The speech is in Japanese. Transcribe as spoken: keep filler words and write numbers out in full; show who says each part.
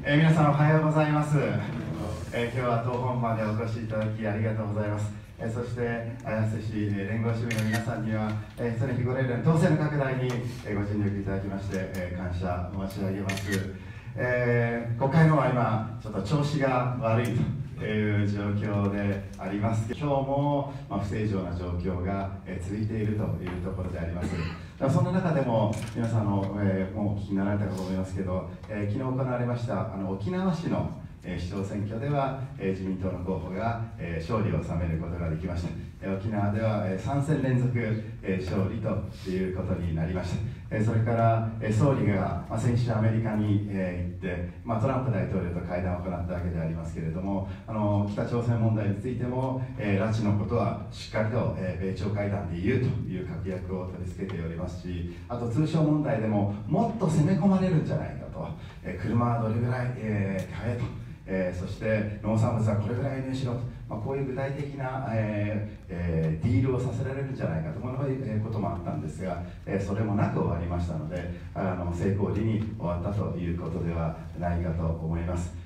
Speaker 1: えー、皆さんおはようございます。えー、今日は当本までお越しいただきありがとうございます。えー、そして綾瀬市連合市民の皆さんには、えー、常日頃の当選の拡大に、えー、ご尽力いただきまして、えー、感謝申し上げます。えー、国会の方は今ちょっと調子が悪いという状況であります。今日も、まあ、不正常な状況が、えー、続いているというところであります。そんな中でも皆さんの、えー、もうお聞きになられたかと思いますけど、えー、昨日行われましたあの沖縄市のえー、市長選挙では、えー、自民党の候補が、えー、勝利を収めることができました。えー、沖縄では、えー、さん戦連続、えー、勝利ということになりました。えー、それから、えー、総理が、まあ、先週アメリカに、えー、行って、まあ、トランプ大統領と会談を行ったわけでありますけれども、あの北朝鮮問題についても、えー、拉致のことはしっかりと、えー、米朝会談で言うという確約を取り付けておりますし、あと通商問題でももっと攻め込まれるんじゃないかと、えー、車はどれぐらい、えー、買えと。えー、そして農産物はこれぐらい輸入しろと、まあ、こういう具体的な、えーえー、ディールをさせられるんじゃないかとこういうこともあったんですが、えー、それもなく終わりましたので、あの成功時に終わったということではないかと思います。